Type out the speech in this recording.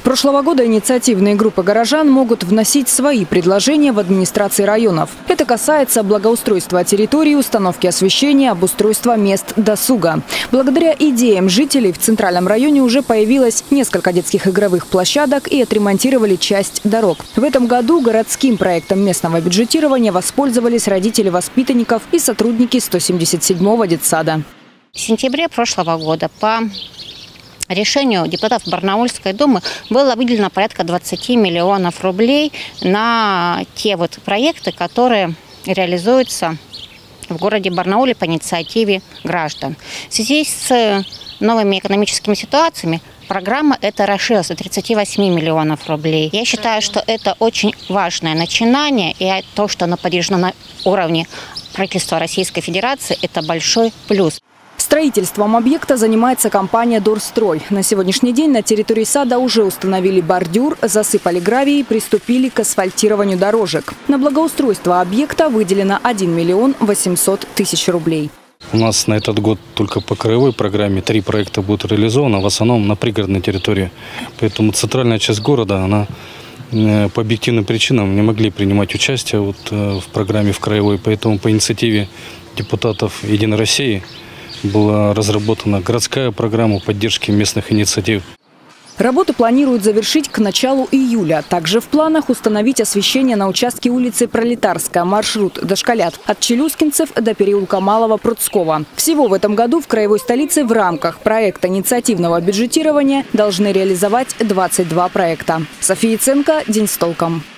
прошлого года инициативные группы горожан могут вносить свои предложения в администрации районов. Это касается благоустройства территории, установки освещения, обустройства мест досуга. Благодаря идеям жителей в Центральном районе уже появилось несколько детских игровых площадок и отремонтировали часть дорог. В этом году городским проектом местного бюджетирования воспользовались родители воспитанников и сотрудники 177-го детсада. В сентябре прошлого года по решению депутатов Барнаульской думы было выделено порядка 20 миллионов рублей на те проекты, которые реализуются в городе Барнауле по инициативе граждан. В связи с новыми экономическими ситуациями программа эта расширилась до 38 миллионов рублей. Я считаю, что это очень важное начинание, и то, что оно поддержано на уровне правительства Российской Федерации, это большой плюс. Строительством объекта занимается компания «Дорстрой». На сегодняшний день на территории сада уже установили бордюр, засыпали гравий и приступили к асфальтированию дорожек. На благоустройство объекта выделено 1 миллион 800 тысяч рублей. У нас на этот год только по краевой программе 3 проекта будут реализованы, в основном на пригородной территории. Поэтому центральная часть города, она по объективным причинам не могли принимать участие в программе в краевой. Поэтому по инициативе депутатов «Единой России» была разработана городская программа поддержки местных инициатив. Работы планируют завершить к началу июля. Также в планах установить освещение на участке улицы Пролетарская, маршрут Дошколят, от Челюскинцев до переулка Малого-Прудского. Всего в этом году в краевой столице в рамках проекта инициативного бюджетирования должны реализовать 22 проекта. София Ценко, «День с толком».